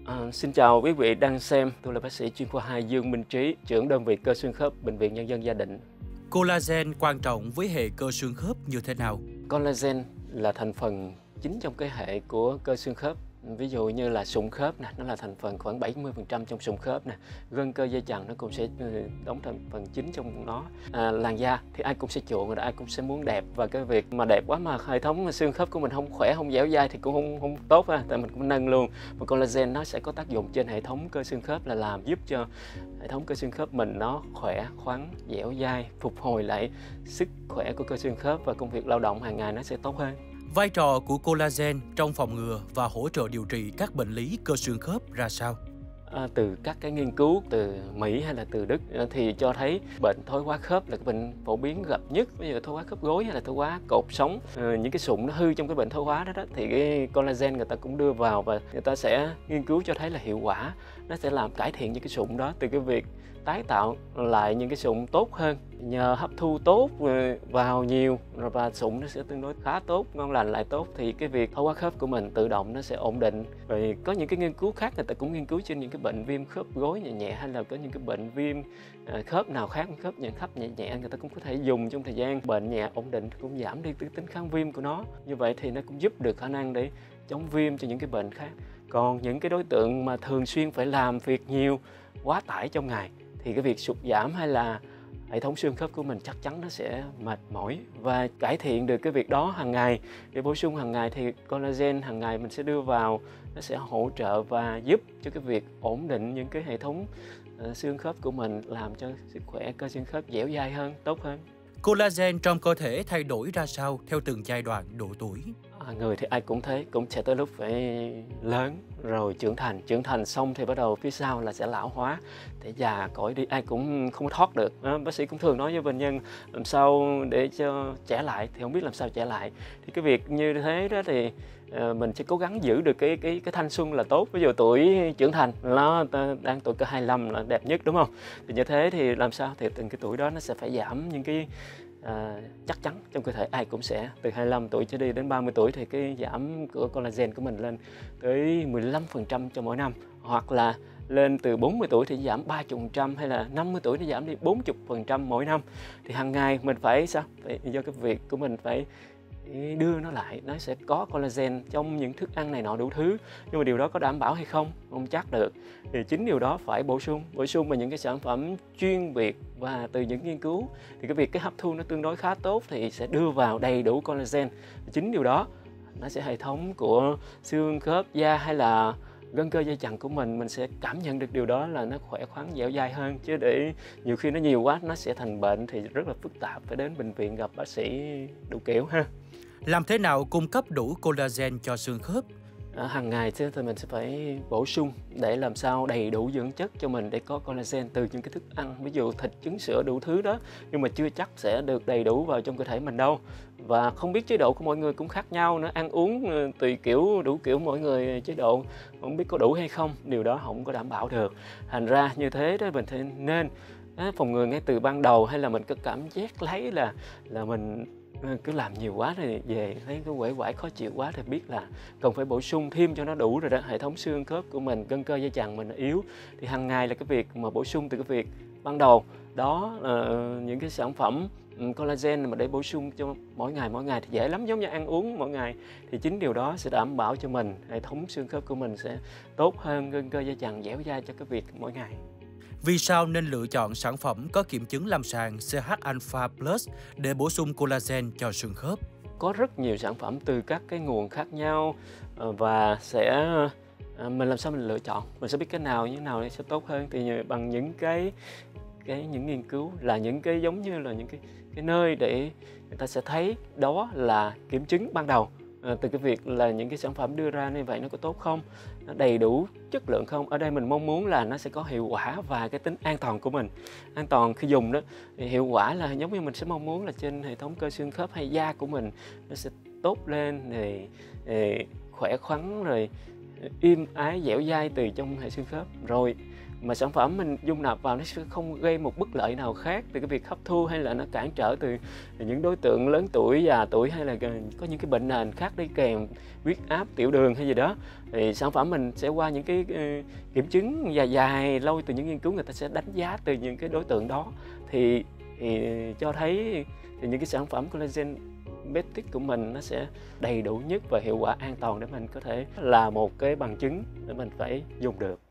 Xin chào quý vị đang xem, tôi là bác sĩ chuyên khoa 2 Dương Minh Trí, trưởng đơn vị cơ xương khớp Bệnh viện Nhân dân Gia Định. Collagen quan trọng với hệ cơ xương khớp như thế nào? Collagen là thành phần chính trong cái hệ của cơ xương khớp. Ví dụ như là sụn khớp nè, nó là thành phần khoảng 70% trong sụn khớp nè. Gân cơ dây chằng nó cũng sẽ đóng thành phần chính trong nó. Làn da thì ai cũng sẽ chuộng rồi đó, ai cũng sẽ muốn đẹp, và cái việc mà đẹp quá mà hệ thống xương khớp của mình không khỏe, không dẻo dai thì cũng không tốt ha, tại mình cũng nâng luôn. Và collagen nó sẽ có tác dụng trên hệ thống cơ xương khớp là làm giúp cho hệ thống cơ xương khớp mình nó khỏe khoắn, dẻo dai, phục hồi lại sức khỏe của cơ xương khớp, và công việc lao động hàng ngày nó sẽ tốt hơn. Vai trò của collagen trong phòng ngừa và hỗ trợ điều trị các bệnh lý cơ xương khớp ra sao? Từ các cái nghiên cứu từ Mỹ hay là từ Đức thì cho thấy bệnh thoái hóa khớp là cái bệnh phổ biến gặp nhất. Ví dụ thoái hóa khớp gối hay là thoái hóa cột sống, những cái sụn nó hư trong cái bệnh thoái hóa đó, thì cái collagen người ta cũng đưa vào, và người ta sẽ nghiên cứu cho thấy là hiệu quả. Nó sẽ làm cải thiện những cái sụn đó từ cái việc tái tạo lại những cái sụn tốt hơn, nhờ hấp thu tốt vào nhiều, và sụn nó sẽ tương đối khá tốt, ngon lành lại tốt, thì cái việc thoái hóa khớp của mình tự động nó sẽ ổn định. Rồi có những cái nghiên cứu khác, người ta cũng nghiên cứu trên những cái bệnh viêm khớp gối nhẹ nhẹ, hay là có những cái bệnh viêm khớp nào khác, khớp nhẹ nhẹ, người ta cũng có thể dùng trong thời gian bệnh nhẹ ổn định, cũng giảm đi cái tính kháng viêm của nó. Như vậy thì nó cũng giúp được khả năng để chống viêm cho những cái bệnh khác. Còn những cái đối tượng mà thường xuyên phải làm việc nhiều, quá tải trong ngày, thì cái việc sụt giảm hay là hệ thống xương khớp của mình chắc chắn nó sẽ mệt mỏi, và cải thiện được cái việc đó hàng ngày để bổ sung hàng ngày, thì collagen hàng ngày mình sẽ đưa vào, nó sẽ hỗ trợ và giúp cho cái việc ổn định những cái hệ thống xương khớp của mình, làm cho sức khỏe cơ xương khớp dẻo dai hơn, tốt hơn. Collagen trong cơ thể thay đổi ra sao theo từng giai đoạn độ tuổi? Người thì ai cũng thế, cũng sẽ tới lúc phải lớn rồi trưởng thành xong thì bắt đầu phía sau là sẽ lão hóa, để già cỗi đi, ai cũng không thoát được. Bác sĩ cũng thường nói với bệnh nhân làm sao để cho trẻ lại, thì không biết làm sao trẻ lại. Thì cái việc như thế đó thì mình sẽ cố gắng giữ được cái thanh xuân là tốt. Ví dụ tuổi trưởng thành nó đang tuổi cỡ 25 là đẹp nhất, đúng không? Thì như thế thì làm sao thì từng cái tuổi đó nó sẽ phải giảm những cái chắc chắn trong cơ thể ai cũng sẽ từ 25 tuổi trở đi đến 30 tuổi thì cái giảm của collagen của mình lên tới 15% cho mỗi năm, hoặc là lên từ 40 tuổi thì giảm 30%, hay là 50 tuổi thì giảm đi 40% mỗi năm. Thì hàng ngày mình phải sao? Phải do cái việc của mình phải đưa nó lại, nó sẽ có collagen trong những thức ăn này nọ đủ thứ, nhưng mà điều đó có đảm bảo hay không chắc được. Thì chính điều đó phải bổ sung vào những cái sản phẩm chuyên biệt và từ những nghiên cứu, thì cái việc cái hấp thu nó tương đối khá tốt thì sẽ đưa vào đầy đủ collagen. Chính điều đó nó sẽ hệ thống của xương khớp da hay là gân cơ dây chằng của mình sẽ cảm nhận được điều đó, là nó khỏe khoắn dẻo dai hơn. Chứ để nhiều khi nó nhiều quá nó sẽ thành bệnh thì rất là phức tạp, phải đến bệnh viện gặp bác sĩ đủ kiểu ha. Làm thế nào cung cấp đủ collagen cho xương khớp? Hàng ngày thì mình sẽ phải bổ sung để làm sao đầy đủ dưỡng chất cho mình để có collagen từ những cái thức ăn, ví dụ thịt, trứng, sữa đủ thứ đó, nhưng mà chưa chắc sẽ được đầy đủ vào trong cơ thể mình đâu. Và không biết chế độ của mọi người cũng khác nhau nữa, ăn uống tùy kiểu, đủ kiểu, mỗi người chế độ không biết có đủ hay không, điều đó không có đảm bảo được. Thành ra như thế đó, mình thì nên phòng ngừa ngay từ ban đầu, hay là mình có cảm giác lấy là mình cứ làm nhiều quá thì về thấy cái uể oải khó chịu quá, thì biết là cần phải bổ sung thêm cho nó đủ rồi đó. Hệ thống xương khớp của mình, gân cơ dây chằng mình yếu, thì hàng ngày là cái việc mà bổ sung từ cái việc ban đầu đó, những cái sản phẩm collagen mà để bổ sung cho mỗi ngày thì dễ lắm, giống như ăn uống mỗi ngày. Thì chính điều đó sẽ đảm bảo cho mình hệ thống xương khớp của mình sẽ tốt hơn, gân cơ dây chằng dẻo dai cho cái việc mỗi ngày. Vì sao nên lựa chọn sản phẩm có kiểm chứng lâm sàng CH Alpha Plus để bổ sung collagen cho xương khớp? Có rất nhiều sản phẩm từ các cái nguồn khác nhau, và mình làm sao mình lựa chọn, mình sẽ biết cái nào như thế nào sẽ tốt hơn, thì bằng những những nghiên cứu, là những cái giống như là những cái nơi để người ta sẽ thấy đó là kiểm chứng ban đầu. Từ cái việc là những cái sản phẩm đưa ra như vậy nó có tốt không, nó đầy đủ chất lượng không. Ở đây mình mong muốn là nó sẽ có hiệu quả và cái tính an toàn của mình. An toàn khi dùng đó, thì hiệu quả là giống như mình sẽ mong muốn là trên hệ thống cơ xương khớp hay da của mình nó sẽ tốt lên, rồi khỏe khoắn, rồi êm ái dẻo dai từ trong hệ xương khớp. Rồi mà sản phẩm mình dung nạp vào nó sẽ không gây một bất lợi nào khác từ cái việc hấp thu, hay là nó cản trở từ những đối tượng lớn tuổi, già tuổi, hay là có những cái bệnh nền khác đi kèm, huyết áp, tiểu đường hay gì đó. Thì sản phẩm mình sẽ qua những cái kiểm chứng dài lâu từ những nghiên cứu, người ta sẽ đánh giá từ những cái đối tượng đó thì cho thấy thì những cái sản phẩm collagen Peptic của mình nó sẽ đầy đủ nhất và hiệu quả an toàn để mình có thể là một cái bằng chứng để mình phải dùng được.